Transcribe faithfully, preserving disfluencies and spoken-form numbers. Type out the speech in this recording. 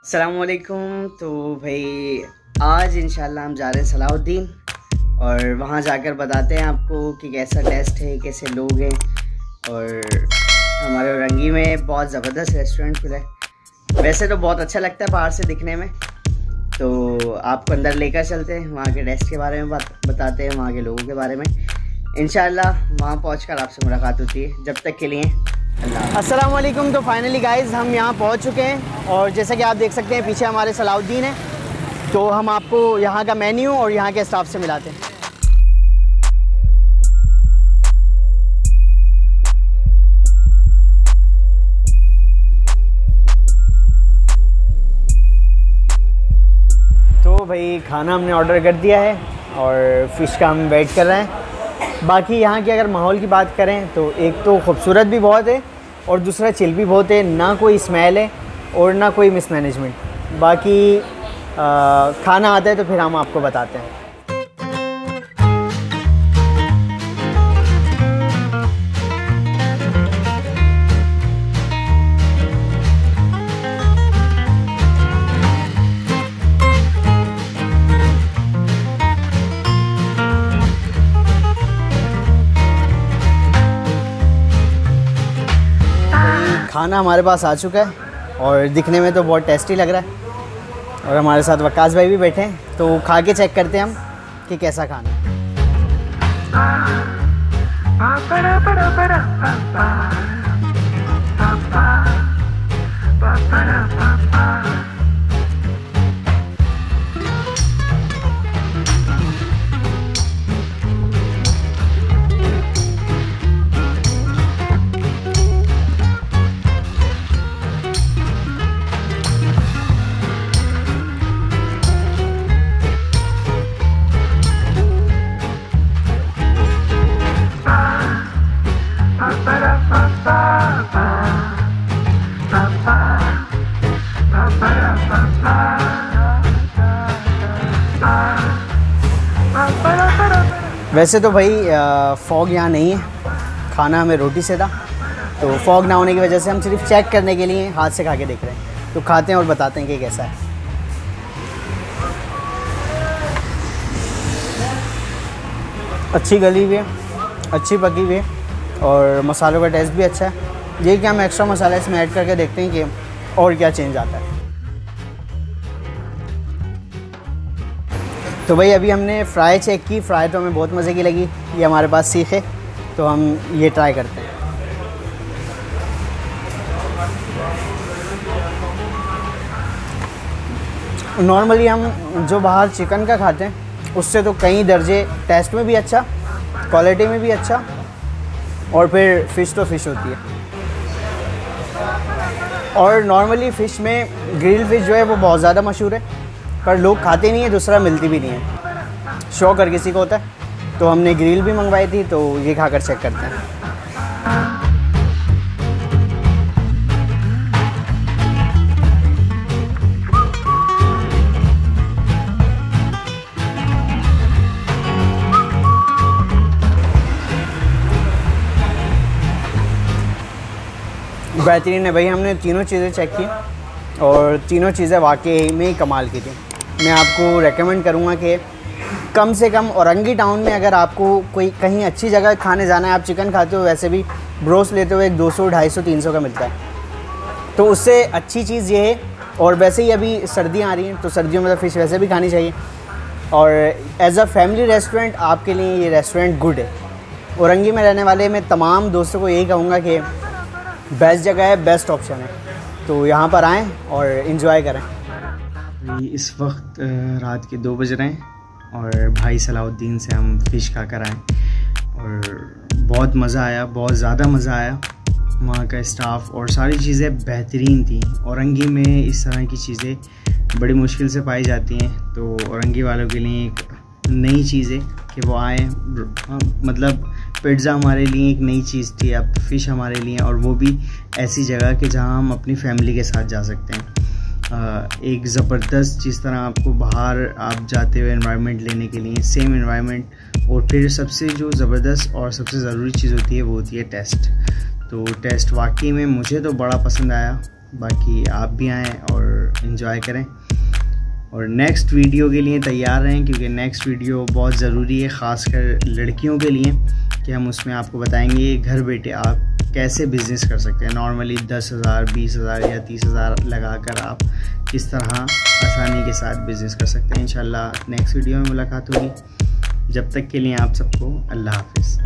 अस्सलामुअलैकुम। तो भाई आज इंशाल्लाह हम जा रहे हैं सलाहुद्दीन और वहाँ जाकर बताते हैं आपको कि कैसा टेस्ट है, कैसे लोग हैं। और हमारे औरंगी में बहुत ज़बरदस्त रेस्टोरेंट खुला है। वैसे तो बहुत अच्छा लगता है बाहर से दिखने में, तो आपको अंदर लेकर चलते हैं, वहाँ के टेस्ट के बारे में बात बताते हैं, वहाँ के लोगों के बारे में। इंशाल्लाह वहाँ पहुँचकर आपसे मुलाकात होती है। जब तक के लिए अस्सलाम वालेकुम। तो फाइनली गाइज़ हम यहाँ पहुँच चुके हैं और जैसा कि आप देख सकते हैं पीछे हमारे सलाहुद्दीन है। तो हम आपको यहाँ का मेन्यू और यहाँ के स्टाफ से मिलाते हैं। तो भाई खाना हमने ऑर्डर कर दिया है और फ़िश का हम वेट कर रहे हैं। बाकी यहाँ की अगर माहौल की बात करें तो एक तो खूबसूरत भी बहुत है और दूसरा चिल भी बहुत है। ना कोई स्मेल है और ना कोई मिसमैनेजमेंट। बाकी आ, खाना आता है तो फिर हम आपको बताते हैं। खाना हमारे पास आ चुका है और दिखने में तो बहुत टेस्टी लग रहा है। और हमारे साथ वकास भाई भी बैठे हैं, तो खा के चेक करते हैं हम कि कैसा खाना है। वैसे तो भाई फॉग यहाँ नहीं है, खाना हमें रोटी से था, तो फॉग ना होने की वजह से हम सिर्फ चेक करने के लिए हाथ से खा के देख रहे हैं। तो खाते हैं और बताते हैं कि कैसा है। अच्छी गली हुई है, अच्छी पकी हुई है और मसालों का टेस्ट भी अच्छा है। ये कि हम एक्स्ट्रा मसाला इसमें ऐड करके देखते हैं कि और क्या चेंज आता है। तो भाई अभी हमने फ़्राई चेक की, फ़्राई तो हमें बहुत मज़े की लगी। ये हमारे पास सीख है तो हम ये ट्राई करते हैं। नॉर्मली हम जो बाहर चिकन का खाते हैं उससे तो कई दर्जे टेस्ट में भी अच्छा, क्वालिटी में भी अच्छा, और फिर फ़िश तो फ़िश होती है। और नॉर्मली फ़िश में ग्रिल फ़िश जो है वो बहुत ज़्यादा मशहूर है, पर लोग खाते नहीं है, दूसरा मिलती भी नहीं है। शौक हर किसी को होता है, तो हमने ग्रिल भी मंगवाई थी, तो ये खाकर चेक करते हैं। बेहतरीन है भाई। हमने तीनों चीज़ें चेक की और तीनों चीज़ें वाकई में ही कमाल की थी। मैं आपको रेकमेंड करूँगा कि कम से कम औरंगी टाउन में अगर आपको कोई कहीं अच्छी जगह खाने जाना है, आप चिकन खाते हो, वैसे भी ब्रोस लेते हो एक दो सौ ढाई सौ तीन सौ का मिलता है, तो उससे अच्छी चीज़ ये है। और वैसे ही अभी सर्दियाँ आ रही हैं तो सर्दियों में तो फ़िश वैसे भी खानी चाहिए। और एज़ अ फैमिली रेस्टोरेंट आपके लिए ये रेस्टोरेंट गुड है। औरंगी में रहने वाले मैं तमाम दोस्तों को यही कहूँगा कि बेस्ट जगह है, बेस्ट ऑप्शन है, तो यहाँ पर आएँ और इन्जॉय करें। इस वक्त रात के दो बज रहे हैं और भाई सलाहुद्दीन से हम फ़िश खा कर आए और बहुत मज़ा आया, बहुत ज़्यादा मज़ा आया। वहाँ का स्टाफ और सारी चीज़ें बेहतरीन थी। औरंगी में इस तरह की चीज़ें बड़ी मुश्किल से पाई जाती हैं, तो औरंगी वालों के लिए एक नई चीज़ है कि वो आए। मतलब पिज़्ज़ा हमारे लिए एक नई चीज़ थी, अब फ़िश हमारे लिए, और वो भी ऐसी जगह कि जहाँ हम अपनी फैमिली के साथ जा सकते हैं। एक ज़बरदस्त जिस तरह आपको बाहर आप जाते हुए एनवायरनमेंट लेने के लिए सेम एनवायरनमेंट, और फिर सबसे जो ज़बरदस्त और सबसे ज़रूरी चीज़ होती है वो होती है टेस्ट। तो टेस्ट वाकई में मुझे तो बड़ा पसंद आया। बाकी आप भी आएँ और इन्जॉय करें और नेक्स्ट वीडियो के लिए तैयार रहें, क्योंकि नेक्स्ट वीडियो बहुत ज़रूरी है, ख़ासकर लड़कियों के लिए, कि हम उसमें आपको बताएंगे घर बैठे आप कैसे बिज़नेस कर सकते हैं। नॉर्मली दस हज़ार बीस हज़ार या तीस हज़ार लगा कर आप किस तरह आसानी के साथ बिज़नेस कर सकते हैं। इंशाल्लाह नेक्स्ट वीडियो में मुलाकात होगी। जब तक के लिए आप सबको अल्लाह हाफ़िज़।